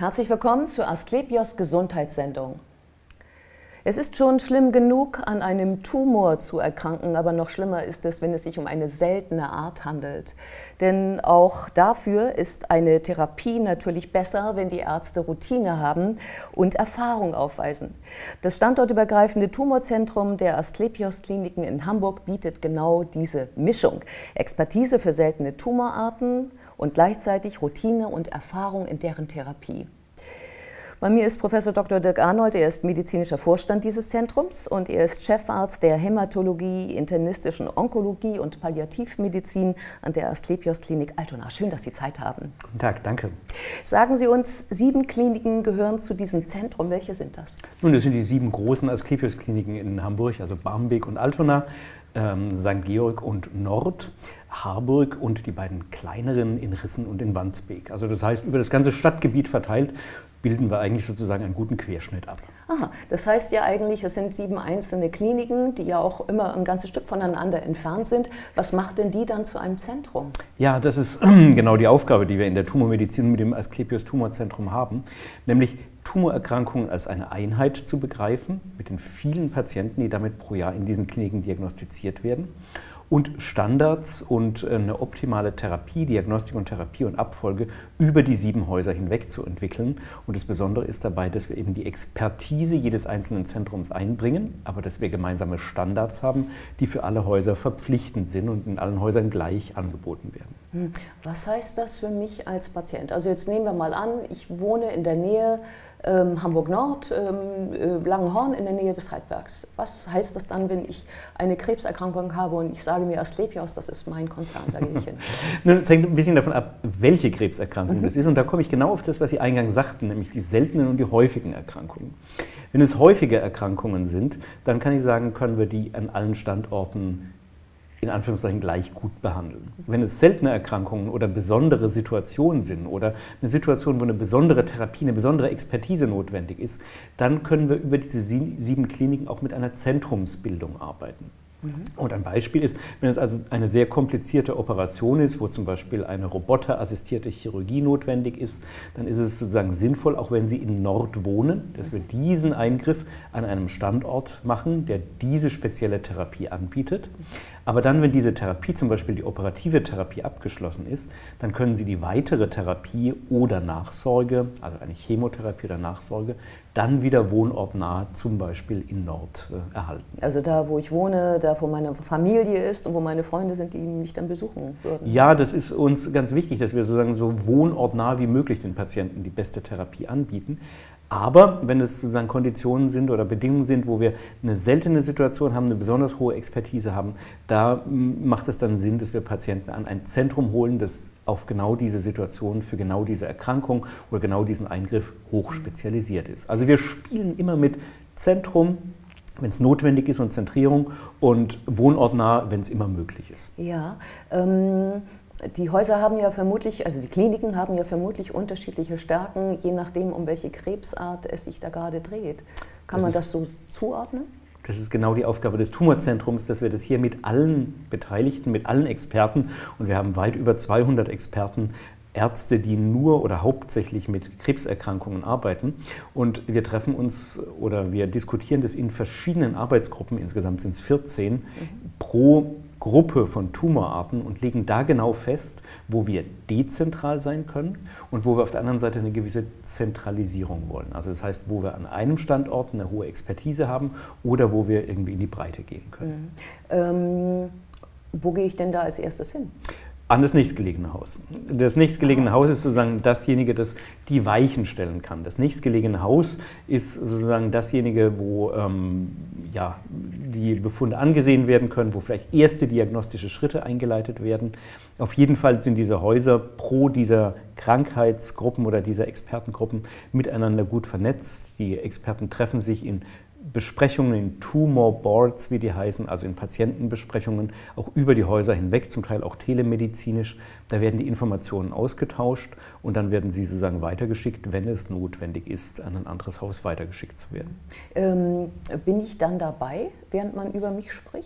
Herzlich willkommen zur Asklepios Gesundheitssendung. Es ist schon schlimm genug, an einem Tumor zu erkranken, aber noch schlimmer ist es, wenn es sich um eine seltene Art handelt. Denn auch dafür ist eine Therapie natürlich besser, wenn die Ärzte Routine haben und Erfahrung aufweisen. Das standortübergreifende Tumorzentrum der Asklepios Kliniken in Hamburg bietet genau diese Mischung. Expertise für seltene Tumorarten und gleichzeitig Routine und Erfahrung in deren Therapie. Bei mir ist Professor Dr. Dirk Arnold, er ist medizinischer Vorstand dieses Zentrums und er ist Chefarzt der Hämatologie, internistischen Onkologie und Palliativmedizin an der Asklepios Klinik Altona. Schön, dass Sie Zeit haben. Guten Tag, danke. Sagen Sie uns, 7 Kliniken gehören zu diesem Zentrum. Welche sind das? Nun, das sind die 7 großen Asklepios Kliniken in Hamburg, also Barmbek und Altona, St. Georg und Nord, Harburg und die beiden kleineren in Rissen und in Wandsbek. Also das heißt, über das ganze Stadtgebiet verteilt bilden wir eigentlich sozusagen einen guten Querschnitt ab. Aha, das heißt ja eigentlich, es sind 7 einzelne Kliniken, die ja auch immer ein ganzes Stück voneinander entfernt sind. Was macht denn die dann zu einem Zentrum? Ja, das ist genau die Aufgabe, die wir in der Tumormedizin mit dem Asklepios Tumorzentrum haben, nämlich Tumorerkrankungen als eine Einheit zu begreifen, mit den vielen Patienten, die damit pro Jahr in diesen Kliniken diagnostiziert werden. Und Standards und eine optimale Therapie, Diagnostik und Therapie und Abfolge über die 7 Häuser hinweg zu entwickeln. Und das Besondere ist dabei, dass wir eben die Expertise jedes einzelnen Zentrums einbringen, aber dass wir gemeinsame Standards haben, die für alle Häuser verpflichtend sind und in allen Häusern gleich angeboten werden. Was heißt das für mich als Patient? Also jetzt nehmen wir mal an, ich wohne in der Nähe Hamburg-Nord, Langenhorn in der Nähe des Heidbergs. Was heißt das dann, wenn ich eine Krebserkrankung habe und ich sage mir Asklepios, das ist mein Konzern, da gehe ich hin? Nun, es hängt ein bisschen davon ab, welche Krebserkrankung das ist. Und da komme ich genau auf das, was Sie eingangs sagten, nämlich die seltenen und die häufigen Erkrankungen. Wenn es häufige Erkrankungen sind, dann kann ich sagen, können wir die an allen Standorten in Anführungszeichen gleich gut behandeln. Wenn es seltene Erkrankungen oder besondere Situationen sind oder eine Situation, wo eine besondere Therapie, eine besondere Expertise notwendig ist, dann können wir über diese 7 Kliniken auch mit einer Zentrumsbildung arbeiten. Und ein Beispiel ist, wenn es also eine sehr komplizierte Operation ist, wo zum Beispiel eine roboterassistierte Chirurgie notwendig ist, dann ist es sozusagen sinnvoll, auch wenn Sie in Nord wohnen, dass wir diesen Eingriff an einem Standort machen, der diese spezielle Therapie anbietet. Aber dann, wenn diese Therapie, zum Beispiel die operative Therapie, abgeschlossen ist, dann können Sie die weitere Therapie oder Nachsorge, also eine Chemotherapie oder Nachsorge, dann wieder wohnortnah, zum Beispiel in Nord, erhalten. Also da, wo ich wohne, da, wo meine Familie ist und wo meine Freunde sind, die mich dann besuchen würden? Ja, das ist uns ganz wichtig, dass wir sozusagen so wohnortnah wie möglich den Patienten die beste Therapie anbieten. Aber wenn es sozusagen Konditionen sind oder Bedingungen sind, wo wir eine seltene Situation haben, eine besonders hohe Expertise haben, da macht es dann Sinn, dass wir Patienten an ein Zentrum holen, das auf genau diese Situation, für genau diese Erkrankung oder genau diesen Eingriff hoch spezialisiert ist. Also wir spielen immer mit Zentrum, wenn es notwendig ist, und Zentrierung und wohnortnah, wenn es immer möglich ist. Ja, die Häuser haben ja vermutlich, also die Kliniken haben ja vermutlich unterschiedliche Stärken, je nachdem, um welche Krebsart es sich da gerade dreht. Kann man das so zuordnen? Das ist genau die Aufgabe des Tumorzentrums, dass wir das hier mit allen Beteiligten, mit allen Experten, und wir haben weit über 200 Experten, Ärzte, die nur oder hauptsächlich mit Krebserkrankungen arbeiten. Und wir treffen uns oder wir diskutieren das in verschiedenen Arbeitsgruppen, insgesamt sind es 14, pro Gruppe von Tumorarten und legen da genau fest, wo wir dezentral sein können und wo wir auf der anderen Seite eine gewisse Zentralisierung wollen. Also das heißt, wo wir an einem Standort eine hohe Expertise haben oder wo wir irgendwie in die Breite gehen können. Wo gehe ich denn da als erstes hin? An das nächstgelegene Haus. Das nächstgelegene Haus ist sozusagen dasjenige, das die Weichen stellen kann. Das nächstgelegene Haus ist sozusagen dasjenige, wo die Befunde angesehen werden können, wo vielleicht erste diagnostische Schritte eingeleitet werden. Auf jeden Fall sind diese Häuser pro dieser Krankheitsgruppen oder dieser Expertengruppen miteinander gut vernetzt. Die Experten treffen sich in Besprechungen, in Tumor Boards, wie die heißen, also in Patientenbesprechungen, auch über die Häuser hinweg, zum Teil auch telemedizinisch. Da werden die Informationen ausgetauscht und dann werden sie sozusagen weitergeschickt, wenn es notwendig ist, an ein anderes Haus weitergeschickt zu werden. Bin ich dann dabei, während man über mich spricht?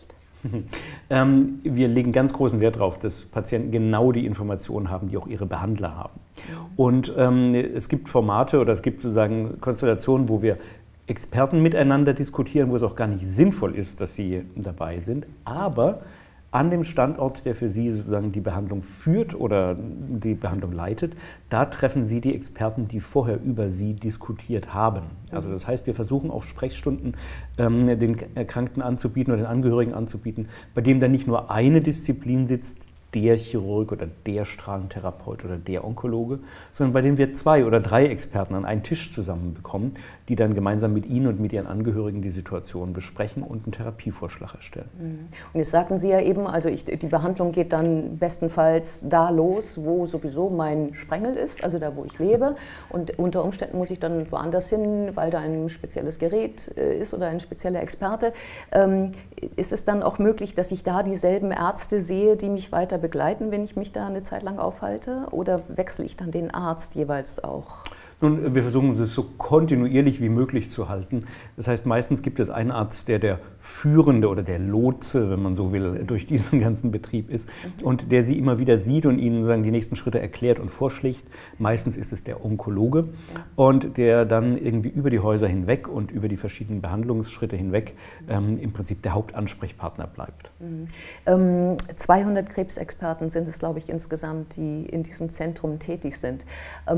Wir legen ganz großen Wert darauf, dass Patienten genau die Informationen haben, die auch ihre Behandler haben. Und es gibt Formate oder es gibt sozusagen Konstellationen, wo wir Experten miteinander diskutieren, wo es auch gar nicht sinnvoll ist, dass sie dabei sind, aber an dem Standort, der für Sie sozusagen die Behandlung führt oder die Behandlung leitet, da treffen Sie die Experten, die vorher über Sie diskutiert haben. Also das heißt, wir versuchen auch Sprechstunden den Erkrankten anzubieten oder den Angehörigen anzubieten, bei dem dann nicht nur eine Disziplin sitzt, der Chirurg oder der Strahlentherapeut oder der Onkologe, sondern bei dem wir 2 oder 3 Experten an einen Tisch zusammenbekommen, die dann gemeinsam mit Ihnen und mit Ihren Angehörigen die Situation besprechen und einen Therapievorschlag erstellen. Und jetzt sagten Sie ja eben, also die Behandlung geht dann bestenfalls da los, wo sowieso mein Sprengel ist, also da, wo ich lebe. Und unter Umständen muss ich dann woanders hin, weil da ein spezielles Gerät ist oder ein spezieller Experte. Ist es dann auch möglich, dass ich da dieselben Ärzte sehe, die mich weiter begleiten, wenn ich mich da eine Zeit lang aufhalte? Oder wechsle ich dann den Arzt jeweils auch? Nun, wir versuchen es so kontinuierlich wie möglich zu halten. Das heißt, meistens gibt es einen Arzt, der Führende oder der Lotse, wenn man so will, durch diesen ganzen Betrieb ist und der Sie immer wieder sieht und Ihnen sozusagen die nächsten Schritte erklärt und vorschlägt. Meistens ist es der Onkologe und der dann irgendwie über die Häuser hinweg und über die verschiedenen Behandlungsschritte hinweg im Prinzip der Hauptansprechpartner bleibt. 200 Krebsexperten sind es, glaube ich, insgesamt, die in diesem Zentrum tätig sind.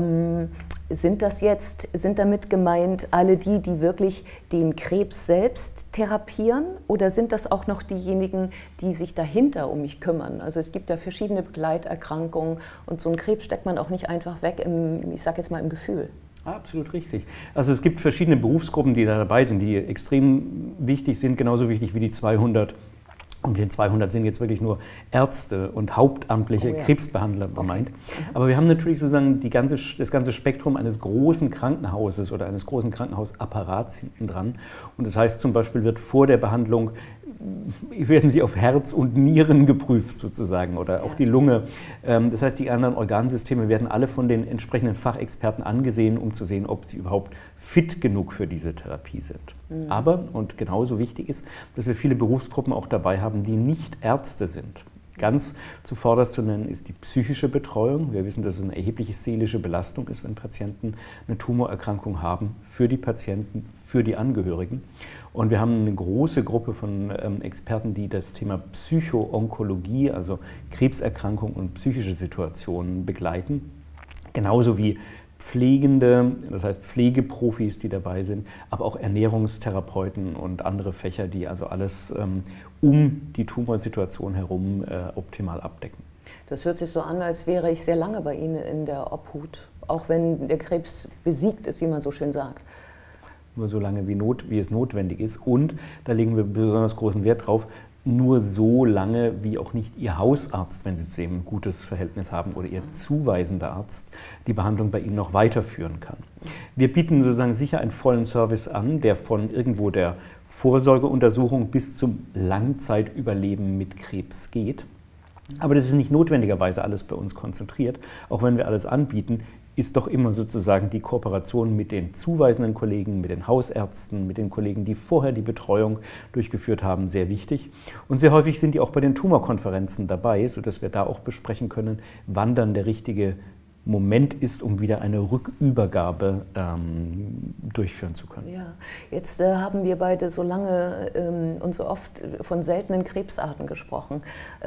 Sind damit gemeint alle die, die wirklich den Krebs selbst therapieren, oder sind das auch noch diejenigen, die sich dahinter um mich kümmern? Also es gibt ja verschiedene Begleiterkrankungen und so einen Krebs steckt man auch nicht einfach weg ich sage jetzt mal im Gefühl. Absolut richtig. Also es gibt verschiedene Berufsgruppen, die da dabei sind, die extrem wichtig sind, genauso wichtig wie die 200. Und mit den 200 sind jetzt wirklich nur Ärzte und hauptamtliche Krebsbehandler gemeint. Aber wir haben natürlich sozusagen das ganze Spektrum eines großen Krankenhauses oder eines großen Krankenhausapparats hinten dran. Und das heißt zum Beispiel, wird vor der Behandlung werden sie auf Herz und Nieren geprüft sozusagen oder auch die Lunge. Das heißt, die anderen Organsysteme werden alle von den entsprechenden Fachexperten angesehen, um zu sehen, ob sie überhaupt fit genug für diese Therapie sind. Aber, und genauso wichtig ist, dass wir viele Berufsgruppen auch dabei haben, die nicht Ärzte sind. Ganz zuvorderst zu nennen ist die psychische Betreuung. Wir wissen, dass es eine erhebliche seelische Belastung ist, wenn Patienten eine Tumorerkrankung haben, für die Patienten, für die Angehörigen. Und wir haben eine große Gruppe von Experten, die das Thema Psycho-Onkologie, also Krebserkrankungen und psychische Situationen begleiten. Genauso wie Pflegende, das heißt Pflegeprofis, die dabei sind, aber auch Ernährungstherapeuten und andere Fächer, die also alles um die Tumorsituation herum optimal abdecken. Das hört sich so an, als wäre ich sehr lange bei Ihnen in der Obhut, auch wenn der Krebs besiegt ist, wie man so schön sagt. Nur so lange, wie es notwendig ist. Und da legen wir besonders großen Wert drauf, nur so lange, wie auch nicht Ihr Hausarzt, wenn Sie zu ihm ein gutes Verhältnis haben, oder Ihr zuweisender Arzt die Behandlung bei Ihnen noch weiterführen kann. Wir bieten sozusagen sicher einen vollen Service an, der von irgendwo der Vorsorgeuntersuchung bis zum Langzeitüberleben mit Krebs geht. Aber das ist nicht notwendigerweise alles bei uns konzentriert. Auch wenn wir alles anbieten, ist doch immer sozusagen die Kooperation mit den zuweisenden Kollegen, mit den Hausärzten, mit den Kollegen, die vorher die Betreuung durchgeführt haben, sehr wichtig. Und sehr häufig sind die auch bei den Tumorkonferenzen dabei, sodass wir da auch besprechen können, wann dann der richtige Moment ist, um wieder eine Rückübergabe durchführen zu können. Ja, jetzt haben wir beide so lange und so oft von seltenen Krebsarten gesprochen.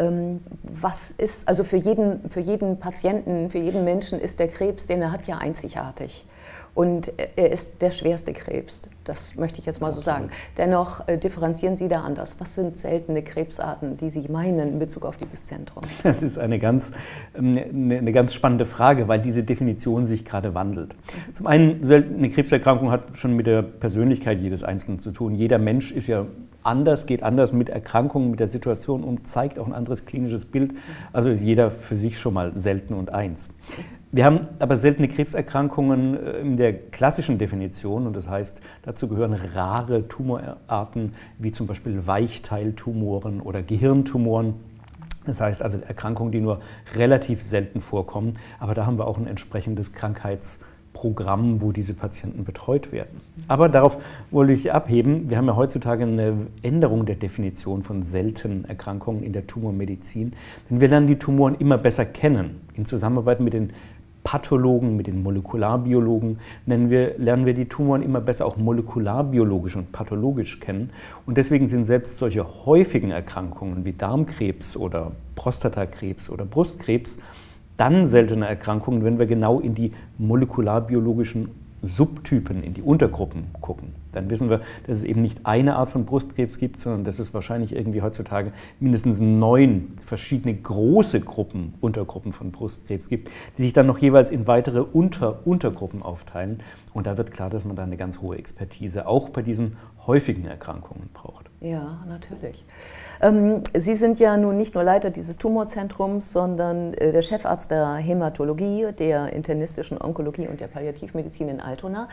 Was ist, also für jeden Patienten, für jeden Menschen ist der Krebs, den er hat, ja einzigartig. Und er ist der schwerste Krebs, das möchte ich jetzt mal so sagen. Dennoch differenzieren Sie da anders. Was sind seltene Krebsarten, die Sie meinen in Bezug auf dieses Zentrum? Das ist eine ganz spannende Frage, weil diese Definition sich gerade wandelt. Zum einen, eine Krebserkrankung hat schon mit der Persönlichkeit jedes Einzelnen zu tun. Jeder Mensch ist ja anders, geht anders mit Erkrankungen, mit der Situation um, zeigt auch ein anderes klinisches Bild. Also ist jeder für sich schon mal selten und eins. Wir haben aber seltene Krebserkrankungen in der klassischen Definition, und das heißt, dazu gehören rare Tumorarten wie zum Beispiel Weichteiltumoren oder Gehirntumoren. Das heißt also Erkrankungen, die nur relativ selten vorkommen, aber da haben wir auch ein entsprechendes Krankheitsbild Programm, wo diese Patienten betreut werden. Aber darauf wollte ich abheben. Wir haben ja heutzutage eine Änderung der Definition von seltenen Erkrankungen in der Tumormedizin. Denn wir lernen die Tumoren immer besser kennen. In Zusammenarbeit mit den Pathologen, mit den Molekularbiologen lernen wir die Tumoren immer besser auch molekularbiologisch und pathologisch kennen. Und deswegen sind selbst solche häufigen Erkrankungen wie Darmkrebs oder Prostatakrebs oder Brustkrebs dann seltene Erkrankungen, wenn wir genau in die molekularbiologischen Subtypen, in die Untergruppen gucken. Dann wissen wir, dass es eben nicht eine Art von Brustkrebs gibt, sondern dass es wahrscheinlich irgendwie heutzutage mindestens 9 verschiedene große Gruppen, Untergruppen von Brustkrebs gibt, die sich dann noch jeweils in weitere Untergruppen aufteilen. Und da wird klar, dass man da eine ganz hohe Expertise auch bei diesen häufigen Erkrankungen braucht. Ja, natürlich. Sie sind ja nun nicht nur Leiter dieses Tumorzentrums, sondern der Chefarzt der Hämatologie, der internistischen Onkologie und der Palliativmedizin in Altona.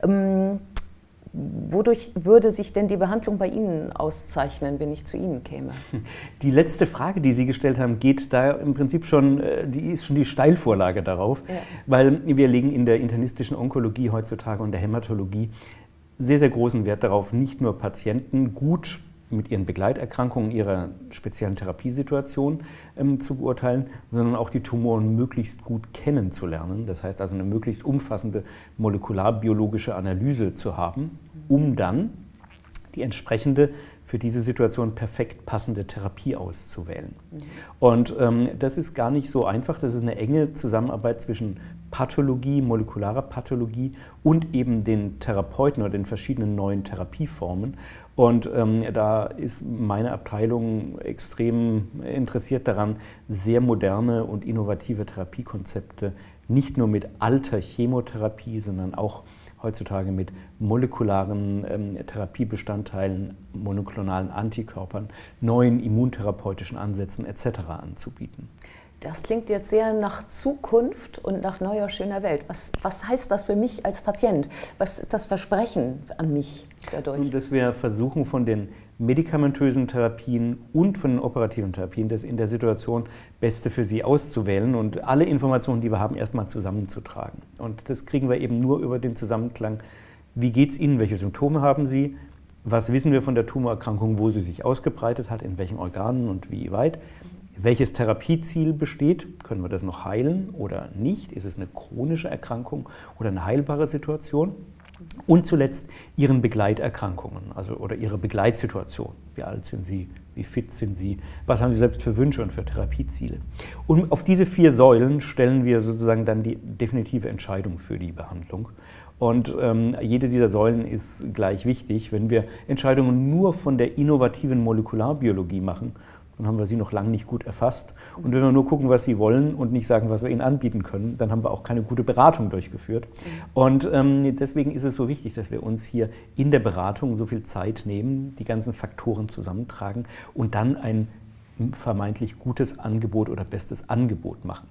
Wodurch würde sich denn die Behandlung bei Ihnen auszeichnen, wenn ich zu Ihnen käme? Die letzte Frage, die Sie gestellt haben, geht da im Prinzip schon, die ist schon die Steilvorlage darauf, ja. Weil wir legen in der internistischen Onkologie heutzutage und der Hämatologie sehr, sehr großen Wert darauf, nicht nur Patienten gut mit ihren Begleiterkrankungen, ihrer speziellen Therapiesituation zu beurteilen, sondern auch die Tumoren möglichst gut kennenzulernen. Das heißt also eine möglichst umfassende molekularbiologische Analyse zu haben, um dann die entsprechende, für diese Situation perfekt passende Therapie auszuwählen. Und das ist gar nicht so einfach. Das ist eine enge Zusammenarbeit zwischen Pathologie, molekularer Pathologie und eben den Therapeuten oder den verschiedenen neuen Therapieformen. Und da ist meine Abteilung extrem interessiert daran, sehr moderne und innovative Therapiekonzepte nicht nur mit alter Chemotherapie, sondern auch heutzutage mit molekularen Therapiebestandteilen, monoklonalen Antikörpern, neuen immuntherapeutischen Ansätzen etc. anzubieten. Das klingt jetzt sehr nach Zukunft und nach neuer, schöner Welt. Was heißt das für mich als Patient? Was ist das Versprechen an mich dadurch? Dass wir versuchen, von den medikamentösen Therapien und von den operativen Therapien das in der Situation Beste für Sie auszuwählen und alle Informationen, die wir haben, erstmal zusammenzutragen. Und das kriegen wir eben nur über den Zusammenklang. Wie geht es Ihnen? Welche Symptome haben Sie? Was wissen wir von der Tumorerkrankung, wo sie sich ausgebreitet hat, in welchen Organen und wie weit? Welches Therapieziel besteht? Können wir das noch heilen oder nicht? Ist es eine chronische Erkrankung oder eine heilbare Situation? Und zuletzt Ihren Begleiterkrankungen, also oder Ihre Begleitsituation. Wie alt sind Sie? Wie fit sind Sie? Was haben Sie selbst für Wünsche und für Therapieziele? Und auf diese 4 Säulen stellen wir sozusagen dann die definitive Entscheidung für die Behandlung. Und jede dieser Säulen ist gleich wichtig. Wenn wir Entscheidungen nur von der innovativen Molekularbiologie machen, dann haben wir sie noch lange nicht gut erfasst. Und wenn wir nur gucken, was sie wollen und nicht sagen, was wir ihnen anbieten können, dann haben wir auch keine gute Beratung durchgeführt. Und deswegen ist es so wichtig, dass wir uns hier in der Beratung so viel Zeit nehmen, die ganzen Faktoren zusammentragen und dann ein vermeintlich gutes Angebot oder bestes Angebot machen.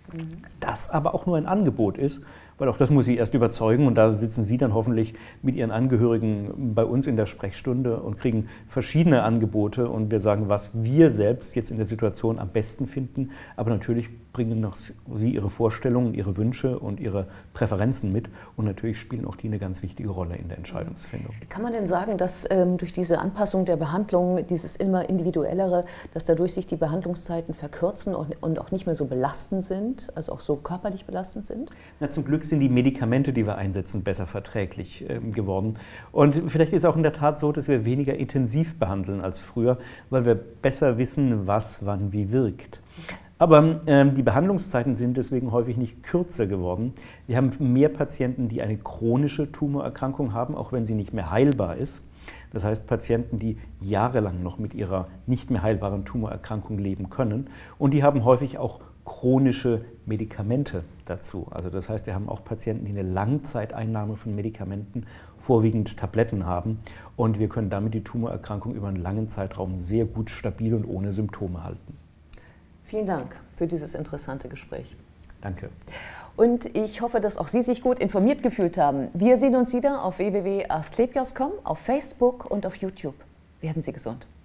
Das aber auch nur ein Angebot ist, weil auch das muss Sie erst überzeugen und da sitzen Sie dann hoffentlich mit Ihren Angehörigen bei uns in der Sprechstunde und kriegen verschiedene Angebote und wir sagen, was wir selbst jetzt in der Situation am besten finden, aber natürlich bringen noch Sie Ihre Vorstellungen, Ihre Wünsche und Ihre Präferenzen mit und natürlich spielen auch die eine ganz wichtige Rolle in der Entscheidungsfindung. Kann man denn sagen, dass durch diese Anpassung der Behandlung, dieses immer individuellere, dass dadurch sich die Behandlungszeiten verkürzen und auch nicht mehr so belastend sind, also auch so körperlich belastend sind? Na, zum Glück sind die Medikamente, die wir einsetzen, besser verträglich geworden. Und vielleicht ist es auch in der Tat so, dass wir weniger intensiv behandeln als früher, weil wir besser wissen, was wann wie wirkt. Aber die Behandlungszeiten sind deswegen häufig nicht kürzer geworden. Wir haben mehr Patienten, die eine chronische Tumorerkrankung haben, auch wenn sie nicht mehr heilbar ist. Das heißt Patienten, die jahrelang noch mit ihrer nicht mehr heilbaren Tumorerkrankung leben können. Und die haben häufig auch chronische Medikamente dazu. Also das heißt, wir haben auch Patienten, die eine Langzeiteinnahme von Medikamenten, vorwiegend Tabletten haben. Und wir können damit die Tumorerkrankung über einen langen Zeitraum sehr gut stabil und ohne Symptome halten. Vielen Dank für dieses interessante Gespräch. Danke. Und ich hoffe, dass auch Sie sich gut informiert gefühlt haben. Wir sehen uns wieder auf www.asklepios.com, auf Facebook und auf YouTube. Werden Sie gesund.